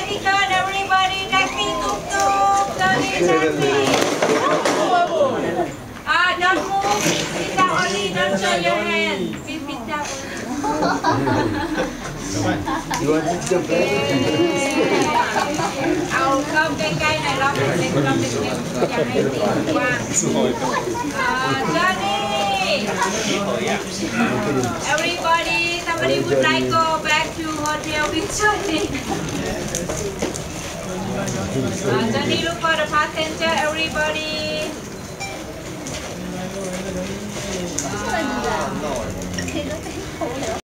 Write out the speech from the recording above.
Very good, everybody. Taxi, tuk tuk. Johnny, taxi. Don't move. Sit down only. Don't show your hand. Please sit down only. You want to jump back? เอาเข้าใกล้ๆหน่อยรอบเล็กๆรอบเล็กๆอย่าให้ตีกว้างJohnny everybody somebody would like go back to hotel with Johnny Johnny look for the passenger everybody